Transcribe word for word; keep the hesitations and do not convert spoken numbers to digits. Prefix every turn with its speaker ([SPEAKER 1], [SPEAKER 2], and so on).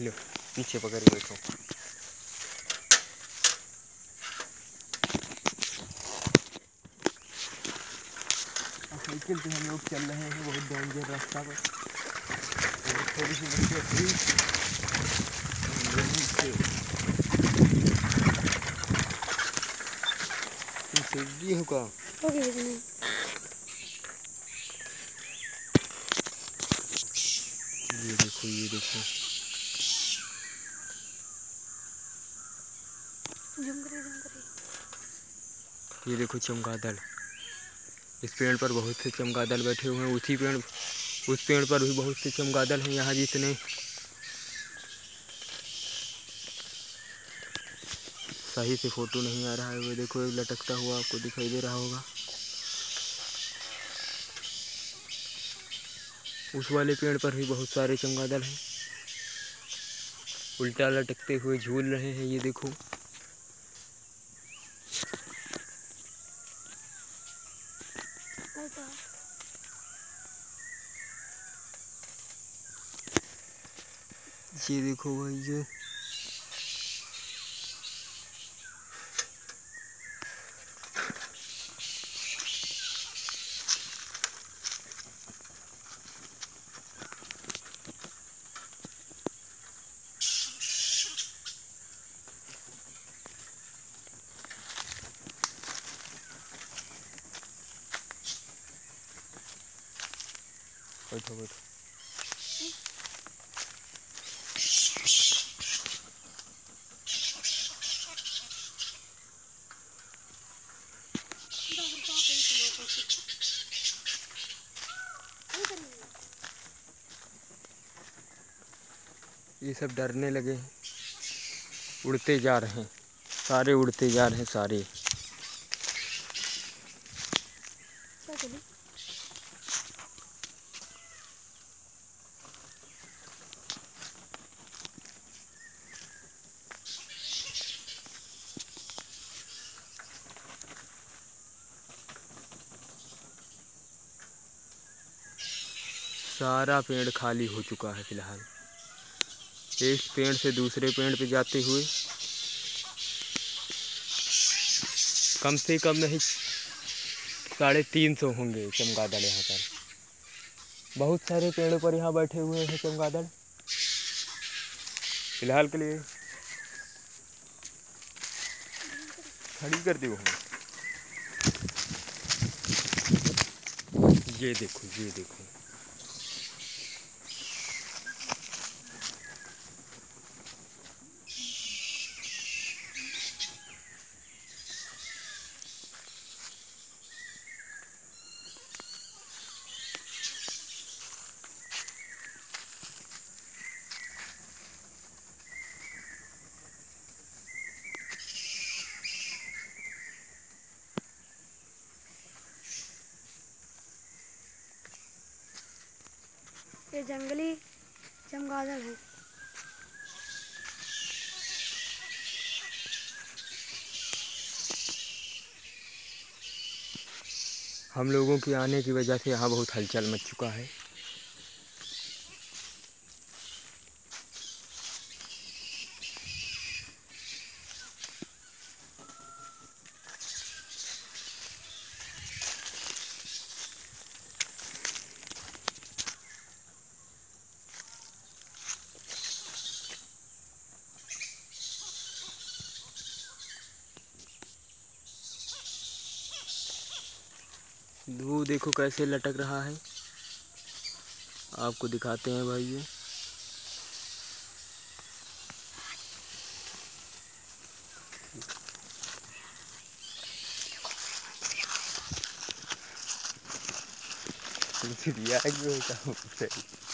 [SPEAKER 1] लो पीछे पकड़ के बैठो। साइकिल पे हम लोग चल रहे हैं बहुत डेंजर रास्ता पर। थोड़ी सी बच्चे थी तुम हो का ये देखो ये देखो ये देखो चमगादड़। इस पेड़ पर बहुत से चमगादड़ बैठे हुए हैं। उसी पेड़ उस पेड़ पर भी बहुत से चमगादड़ हैं। यहाँ जितने सही से फोटो नहीं आ रहा है वो देखो एक लटकता हुआ आपको दिखाई दे रहा होगा। उस वाले पेड़ पर भी बहुत सारे चमगादड़ हैं। उल्टा लटकते हुए झूल रहे हैं ये देखो। ये देखो भाई ये बैठो बैठो। ये सब डरने लगे हैं, उड़ते जा रहे हैं, सारे उड़ते जा रहे हैं सारे। सारा पेड़ खाली हो चुका है फिलहाल। एक पेड़ से दूसरे पेड़ पे जाते हुए कम से कम नहीं साढ़े तीन सौ होंगे चमगादड़ यहाँ पर। बहुत सारे पेड़ों पर यहाँ बैठे हुए हैं चमगादड़। फिलहाल के लिए खड़ी कर दी वो। ये देखो ये देखो
[SPEAKER 2] ये जंगली चमगादड़ है।
[SPEAKER 1] हम लोगों के आने की वजह से यहाँ बहुत हलचल मच चुका है। वो देखो कैसे लटक रहा है, आपको दिखाते हैं भाई। ये दिया क्यों